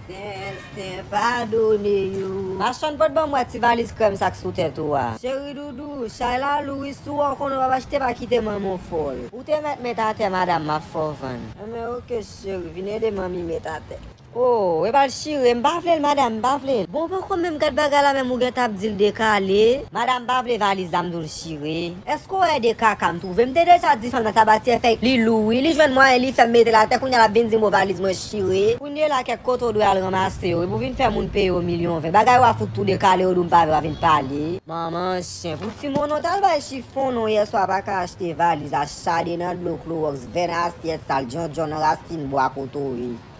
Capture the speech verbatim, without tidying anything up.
C'est pardonné yo. Machan pot ban moi ti valise comme ça sous tête toi. Chéri doudou, Chayla Louis sou on va acheter pas quitter maman folle. Ou te mettre mettre à terre madame ma fovan. Mais OK chéri, venez de mami mettre à terre. Oh, e bal chire, m'pa vle madame, m'pa vle. Bon pourquoi même kat baga la même ou get ap dil décalé. Madame pa vle valise dam dou chire. Est-ce qu'on a des cas comme trouver? M'te déjà dit femme tabatier fait li loui, li joine moi li fait mettre la tête kounya la benzi mo valise moi chire. Kounya la quelque koto doit al ramasser yo, pour vinn faire moun payer au million vingt. Bagay wa fout tout décalé ou m'pa vle parler. Maman chien, pour ti mon hotel ba chiffon non hier soir pas ka acheter valise a chade dans bloc Clorox, vingt assiette sale John John Racine bois koto.